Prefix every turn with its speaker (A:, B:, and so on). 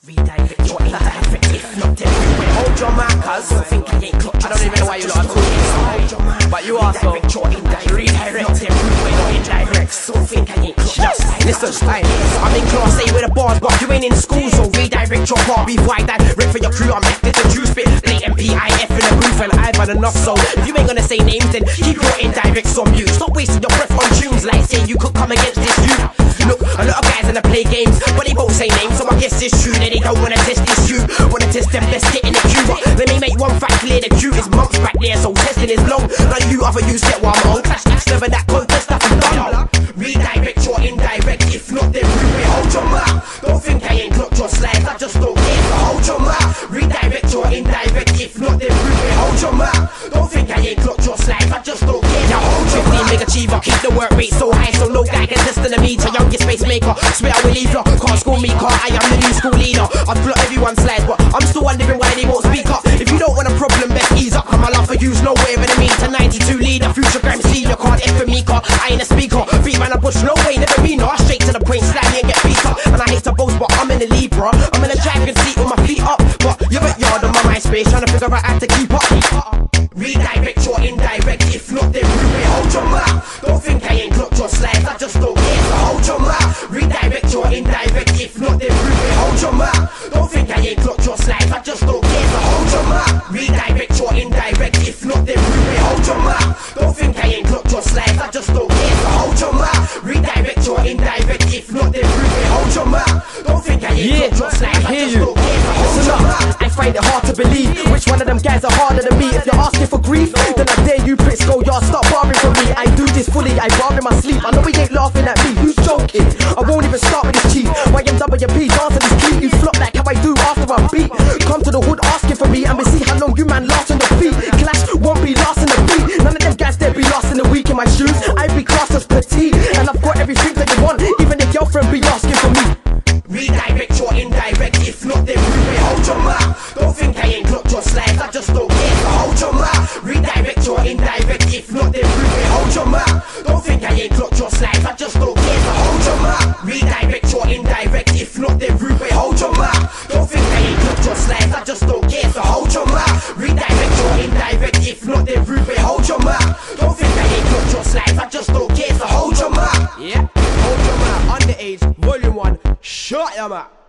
A: Redirect your indirect, if not then hold your mouth, cuz I think I ain't clutch. I don't even know why you lot are talking, but you are so redirect your indirect, so think I ain't clutch. Listen, I'm in class A with the bars, but you ain't in school, so redirect your bar. Be wide that rip for your crew, I'm acting to true spit. Blatant PIF in the booth, and I've had enough, so if you ain't gonna say names, then keep your indirects on mute. Stop wasting your breath on tunes, like say you could come against this youth. Look, a lot of guys in the play games, but they won't say names, so I guess it's true that they don't wanna test this you. Wanna test them best, get in the queue. But let me make one fact clear, the queue is months back there, so testing is long. None of you other you get what I'm on. Clash never that contest, that's done. Redirect your indirect, if not then ruin. Hold your mouth, don't think I ain't clocked your slides, I just don't care, so hold your mouth. Redirect your indirect, if not then ruin. Hold your mouth, don't think I ain't clocked your slides, I just don't care, now hold your mouth. Big achiever, keep the work rate so high, so no guy can test in the meter. Youngest pacemaker, swear I will leave you. Can't school me, car, I am the new school leader. I've got everyone's slides, but I'm still wondering why they won't speak up. If you don't want a problem, best ease up. Come, I love for you's nowhere in the meter. 92 leader, future gram senior, can't F for me, car, I ain't a speaker. Beat man, I push no way, never mean no. Straight to the point, slam me and get beat up. And I hate to boast, but I'm in the lead, bro. I'm in a driving seat with my feet up, but you're at yard on my MySpace, trying to figure out how to keep up. Redirect your indirect, if not then ruin. Hold your mouth, don't think I ain't clocked your slides, I just don't care, so hold your mouth. Redirect your indirect, if not then ruin. Hold your mouth, don't think I ain't clocked your slides, I just don't care, so hold your mouth. Redirect your indirect, if not then ruin. Hold your mouth, don't think I ain't clocked your slides, I just don't care, so hold your mouth. Redirect your indirect, if not then ruin. Hold your mouth, don't think I ain't clocked your slides, I just don't care, so hold your mouth. I find it hard to believe which one of them guys are harder than me. If you're asking for grief, then I dare you pricks go, y'all stop barring from me. I do this fully, I bar in my sleep. I know he ain't laughing at me, who's joking? I won't even start with this cheat. YMWP, dance on this beat. You flop like how I do after I beat. Come to the hood asking for me, and we see how long you man last on the beat. Clash won't be last in the beat. None of them guys there be lost in the week in my shoes. I be classed as petite, and I've got everything that you want. Even if your friend be asking for me. Redirect your indirect, if not then ruin. Hold your mouth, don't think I ain't clocked your slides, I just don't care, so hold your mouth. Redirect your indirect, if not then ruin. Hold your mouth, don't think I ain't clocked your slides, I just don't care, so hold your mouth. Redirect your indirect, if not then ruin. Hold your mouth, don't think I ain't clocked your slides, I just don't care, so hold your mouth. Redirect your indirect, if not then ruin. Hold your mouth, don't think I ain't clocked your slides, I just don't care, so hold your mouth. Yeah, hold your mouth. Underage, volume 1. Shut your mouth.